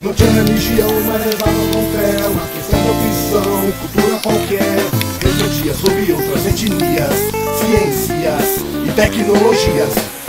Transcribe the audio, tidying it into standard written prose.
Não tinha religião, mas levavam com fé uma questão de opção, cultura qualquer. Refletia sobre outras etnias, ciências e tecnologias.